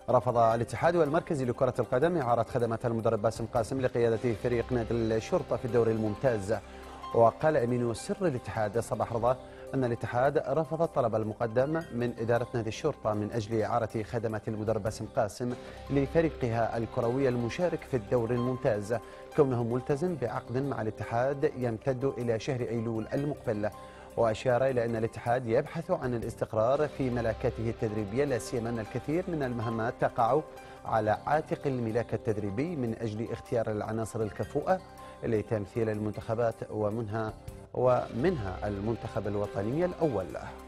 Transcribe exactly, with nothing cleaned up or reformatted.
رفض الاتحاد والمركزي لكرة القدم إعارة خدمات المدرب باسم قاسم لقيادة فريق نادي الشرطة في الدوري الممتاز. وقال أمين سر الاتحاد صباح رضا أن الاتحاد رفض الطلب المقدم من إدارة نادي الشرطة من أجل إعارة خدمات المدرب باسم قاسم لفريقها الكروي المشارك في الدوري الممتاز، كونه ملتزم بعقد مع الاتحاد يمتد إلى شهر أيلول المقبل. وأشار إلى أن الاتحاد يبحث عن الاستقرار في ملاكاته التدريبية، لا سيما أن الكثير من المهمات تقع على عاتق الملاك التدريبي من أجل اختيار العناصر الكفؤة لتمثيل المنتخبات ومنها ومنها المنتخب الوطني الأول.